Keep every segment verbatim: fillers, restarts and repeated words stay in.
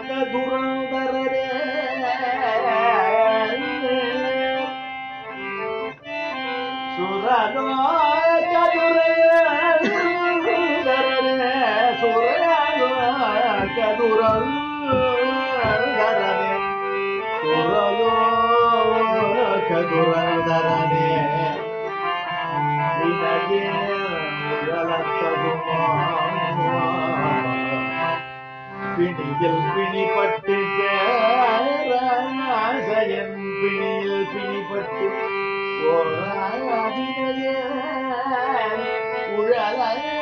துரந்தரே சுரலோ கதுரந்தரே சுரலோ கதுரந்தரே சுரலோ கதுரந்தரே வினயே முழலத்தகுமா பிணியில் பிணிப்பட்டு பeraasaiன் பிணியில் பிணிப்பட்டு ஓராதினைய உழல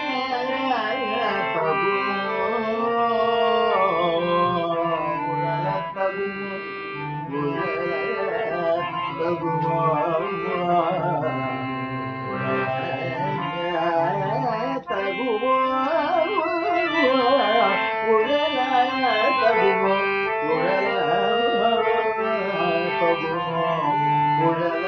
தகுமோ உழல தகுமோ தகுமோ உழல தகுமோ உழல தகுமோ உழல